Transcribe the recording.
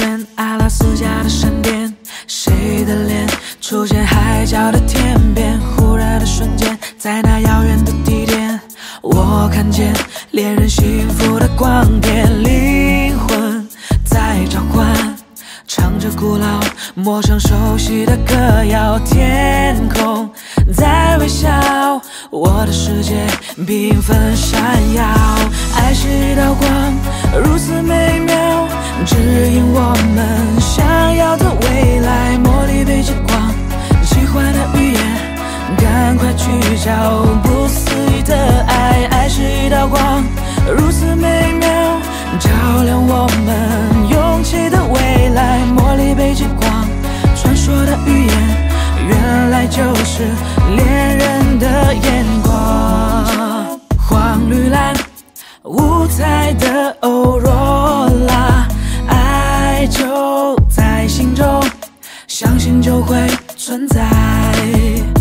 见阿拉斯加的闪电，谁的脸出现海角的天边？忽然的瞬间，在那遥远的地点，我看见恋人幸福的光点，灵魂在召唤，唱着古老、陌生、熟悉的歌谣，天空在微笑，我的世界缤纷闪耀。爱是一道光，如此美妙，指引我们想要的未来。茉莉被极光，喜欢的语言，赶快聚焦，不思议的爱。爱是一道光，如此美妙，照亮我们勇气的未来。茉莉被极光，传说的语言，原来就是恋人的眼光。黄绿蓝，五彩的欧若拉，爱就在心中，相信就会存在。